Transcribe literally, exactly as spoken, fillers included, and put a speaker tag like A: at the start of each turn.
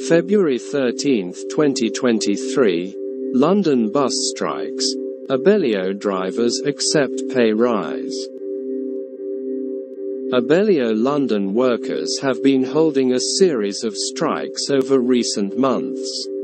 A: February thirteenth, twenty twenty-three, London bus strikes. Abellio drivers accept pay rise. Abellio London workers have been holding a series of strikes over recent months.